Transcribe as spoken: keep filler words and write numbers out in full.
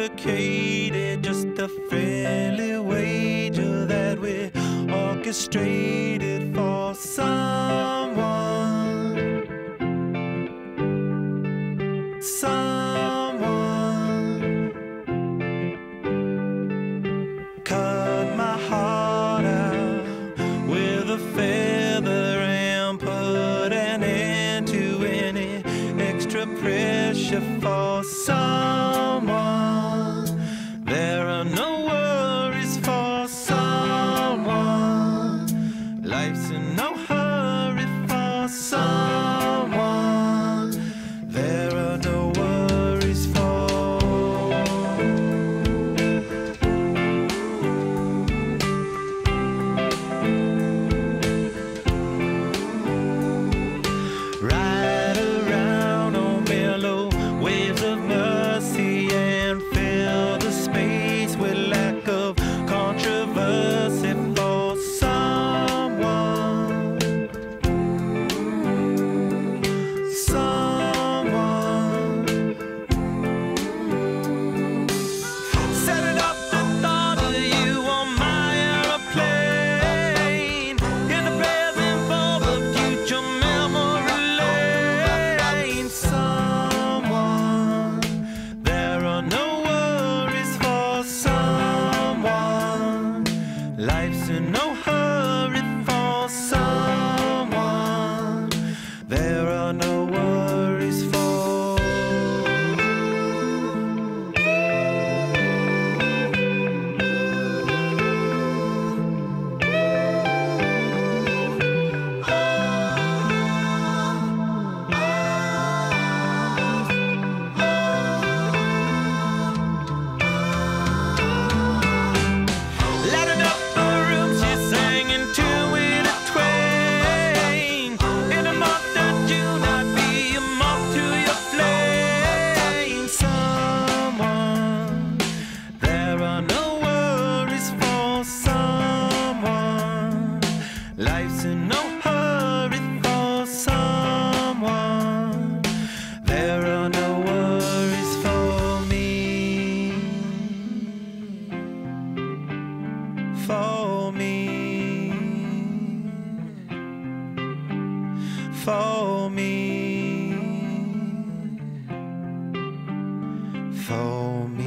complicated, just a friendly wager that we orchestrated for someone, someone. Cut my heart out with a feather and put an end to any extra pressure for someone. There are no worries for someone. Life's in no hurry for someone. There are no worries for. Ride around on mellow waves of mercy and fill the space with lack of controversy for someone, someone. Setting up the thought of you on my aeroplane, in the present for the future memory lane. Someone, there are no worries for someone. Life's in no hurry for someone. There are no worries for. Lighting up the room, she sang into it a twain. In the month of June, I'd be a moth to your flame. Someone, there are no worries for someone. Life's in no hurry for someone. There are no worries for me, for me, for me, for me.